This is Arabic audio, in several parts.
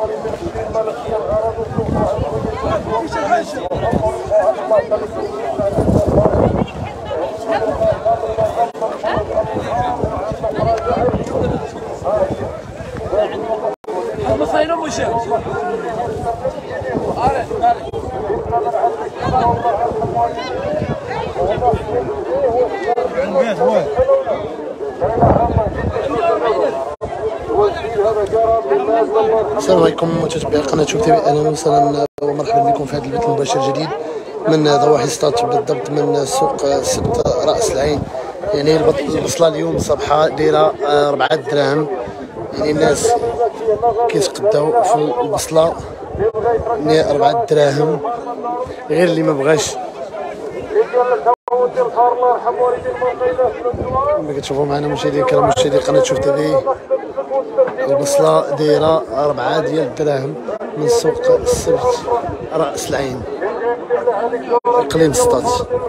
السلام عليكم متابعي قناه شوف تي في، اهلا وسهلا ومرحبا بكم في هذا البث المباشر الجديد من ضواحي سطات، بالضبط من سوق سبت راس العين. يعني البصله اليوم صبحه دايره 4 دراهم، يعني الناس كيتقداو في البصله 4 دراهم، غير اللي ما بغاش. كما كتشوفوا معنا مشاهدينا الكرام مشاهدي قناه شوف تي في، البصله دايره 4 دراهم من سوق السبت راس العين اقليم سطات.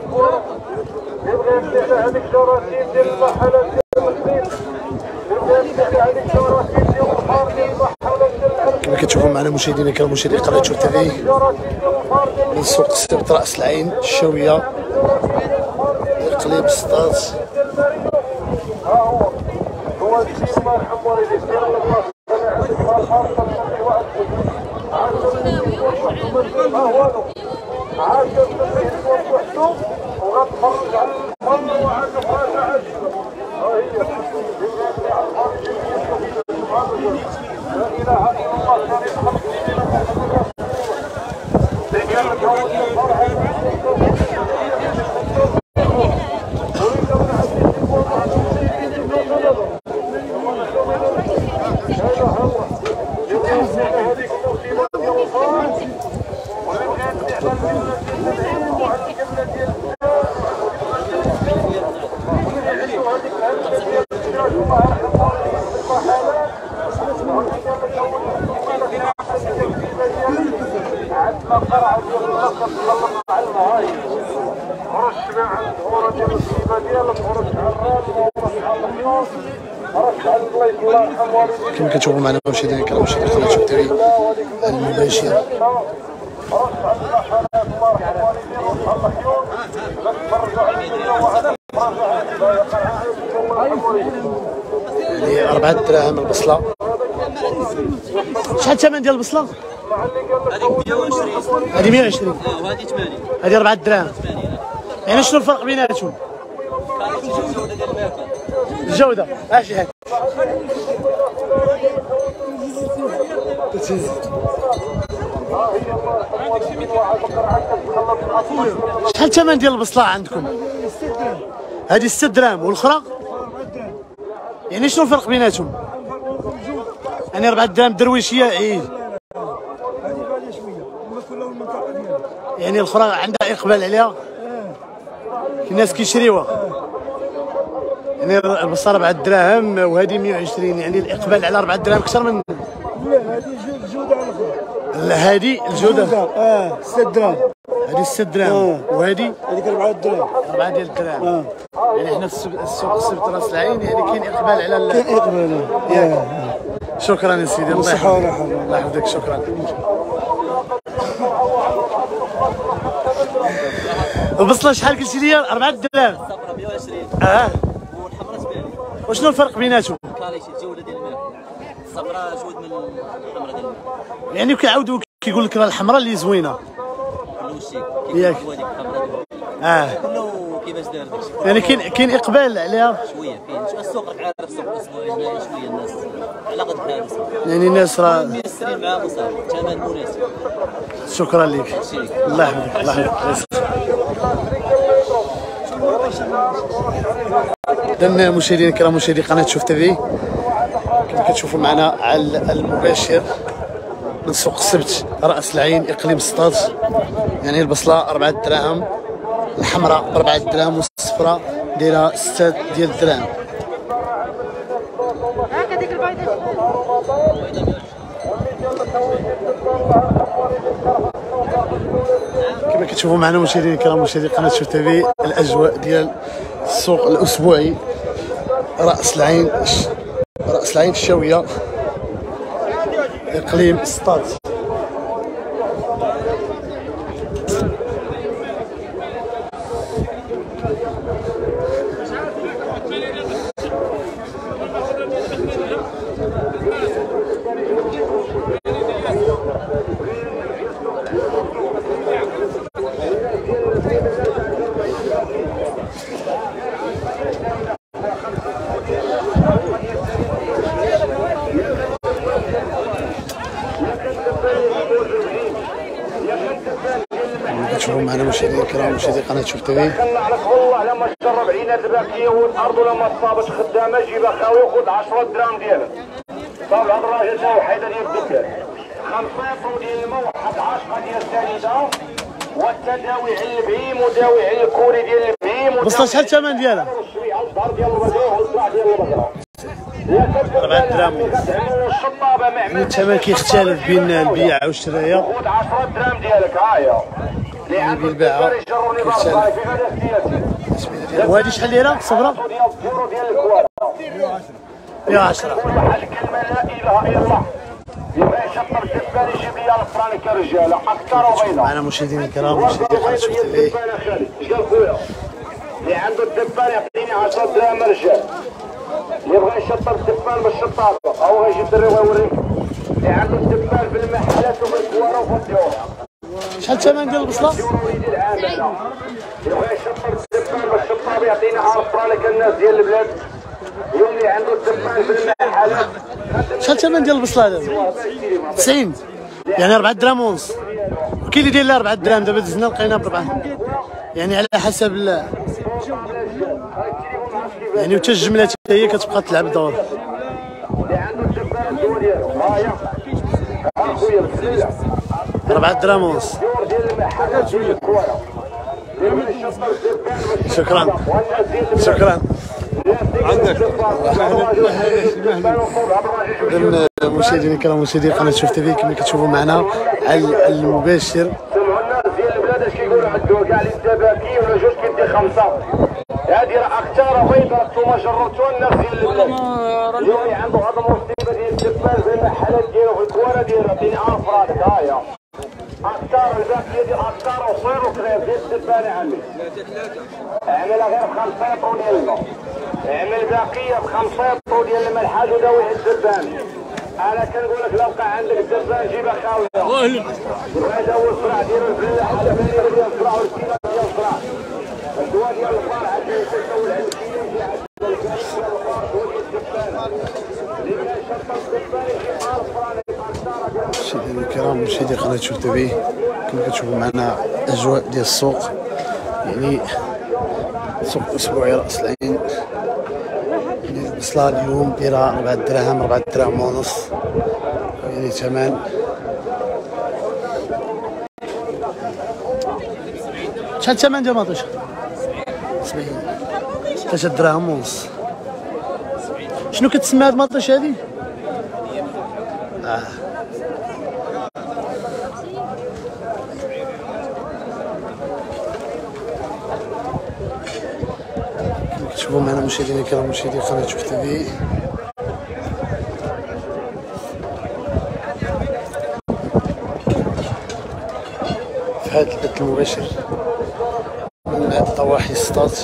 كما كتشوفوا معنا مشاهدينا الكرام مشاهدي قناه شوف تي في، من سوق السبت راس العين الشاويه اقليم سطات. كما كتشوفوا معنا مشاهدينا الكرام مشاهدي قناه شوف تي في المباشر، يعني 4 دراهم البصله. شحال الثمن ديال البصله؟ هذيك 120. هذه 120 وهذه 80. هذه 4 دراهم. يعني شنو الفرق بيناتهم؟ الجوده اش هاد شحال الثمن ديال البصله عندكم؟ هذه 6 دراهم والاخرى؟ يعني شنو الفرق بيناتهم؟ يعني 4 دراهم درويشيه عيد، يعني الاخرى عندها اقبال عليها، الناس كيشريوها. يعني البصله 4 دراهم وهذه 120، يعني الاقبال على 4 دراهم اكثر من. لا هذه الجوده على الاخرى. لا هذه الجوده 6 دراهم. هذه 6 دراهم وهذه هذيك 4 دراهم. 4 ديال الدراهم. يعني حنا في السوق السبت راس العين يعني كاين اقبال على كاين اقبال. شكرا يا سيدي، الله يحفظك. الله يحفظك، شكرا. البصله شحال قلتي لي؟ 4 دراهم. الصفراء 120. والحمراء 70. وشنو الفرق بيناتهم؟ كاليشي الجوده ديال الماء. الصفراء جود من الحمراء ديال الماء. يعني كيعاودوا كيقول لك راه الحمراء اللي زوينه. كله شيك. ياك. هذيك الحمراء كله كيفاش داير داكشي. يعني كاين اقبال عليها شويه كاين السوق راك عارف السوق الاسبوعي شويه الناس على قد حالها. يعني الناس راه ميسرين معاهم وصافي، ثمن مناسب. شكرا لك، الله يحفظك الله يحفظك. إذن مشاهدينا الكرام مشاهدي قناه شوف تي في، كما كتشوفوا معنا على المباشر من سوق السبت راس العين اقليم سطات. يعني البصله 4 دراهم، الحمراء ب 4 دراهم والصفراء دايره 6 ديال الدراهم. هاك هذيك البيضه كما كتشوفوا معنا مشاهدينا الكرام مشاهدي قناه شوف تي في، الاجواء ديال السوق الاسبوعي راس العين الشاويه اقليم سطات. كتشوفوا معنا مشاهدينا الكرام مشاهدي قناه شوف تي في. كنعرف والله لما تجرب عينات الباكيه والارض لما تصابت خدامه جيبها خاوي وخذ 10 دراهم ديالك. صاب الهضره جاتها وحيده ديال الدكان. 5 لتر ديال الماء واحد 10 ديال السنيده والتداوي على البهيم وداوي على الكوري ديال البهيم. بصله شحال الثمن ديالها؟ 4 دراهم. الثمن كيختلف بين البيع والشرايه. خذ 10 دراهم ديالك ها هي. اللي عنده بالباعه وهذه شحال دايره صبره؟ ديال الكواره 110. واحد الكلمه لا اله الا الله. يبغى يشطر الدبان يجيب لي الفران كرجاله اكثر وبيضاء. معنا مشاهدينا الكرام مشاهدي قناه شوف تي في. اش قال خويا؟ اللي عنده الدبان يعطيني 10 دراهم رجال. اللي يبغى يشطر الدبان بالشطاره او غيجي الدري ويوريك. اللي عنده الدبان في المحلات وفي الكواره وفي الديور. شحال الثمن ديال البصله؟ وليدي العامله. يبغى يشطر الدبان بالشطاب يعطيني 10 فرانك الناس ديال البلاد. اليوم اللي عنده الدبان في المحلات. شحال الثمن ديال البصله هذا؟ 90 يعني 4 دراهم ونص. وكاين اللي داير لها 4 دراهم دابا دزنا لقينا ب4 يعني على حسب يعني وتا الجمله حتى هي كتبقى تلعب دور. اللي عنده الدبان الدور ديالو هاهي. اخويا بسم الله. 4 دراهم ونص. الدور ديال المحلات ديال الكواره. يبغى يشطر الدبان. شكرا شكرا. إذن مشاهدينا الكرام مشاهدي قناه شوف تي في كما كتشوفوا معنا على المباشر. سمعوا الناس ديال البلاد اش كيقولوا عندو كاع اللي الدباكي ولا جوج كيدي 5. هادي راه اكثر بيضه نتوما جربتوها الناس ديال البلاد. اليوم اللي عنده هذا المصيبه ديال الدبان في المحلات ديالو في الكواره ديالو عطيني 1000 فرانك ها هي. اكثر الباكيه ديال اكثر وصير وكريم ديال الدبان يا عمي. اعملها غير ب 5 لتر ديال الماء. اعمل باقيه ب 5 لتر ديال الماء الحاج وداوي الدبان. انا كنقول لك لو وقع عندك الدبان جيبها خاويه. يبغى يداوي الصراع ديالو الفلاح على بالي ديال الصراع والكيلو ديال الصراع. الدواء ديال الفرع عاد يسوي على الكيلو يجي عند الدبان ديال الفرع هو ديال الدبان. اللي بغى يشطب الدبان يجيب 1000 فرانك اكثر. مشاهدينا الكرام مشاهدي قناه شوف تي في كما كتشوفوا معنا اجواء ديال السوق يعني سوق اسبوعي راس العين. يعني البصله اليوم دايره 4 دراهم 4 دراهم ونص يعني ثمن. شحال الثمن ديال المطيشه؟ 70 3 دراهم ونص. شنو كتسمى هاد المطيشه هادي؟ شوفوا معنا مشاهدينا الكرام مشاهدي قناه شوف تي في. في هذا البث المباشر من ضواحي سطات.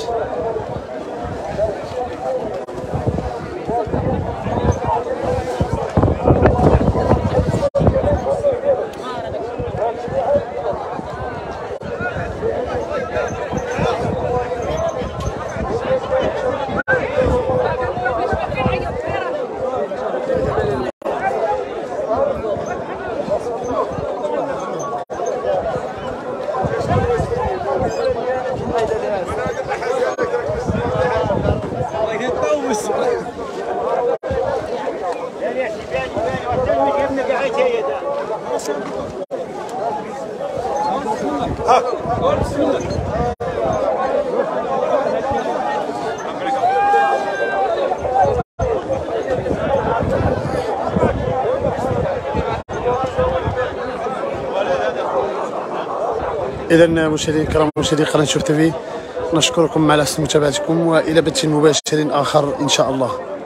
إذا مشاهدينا الكرام مشاهدي قناة شوف تي في نشكركم على حسن متابعتكم والى بث مباشر آخر إن شاء الله.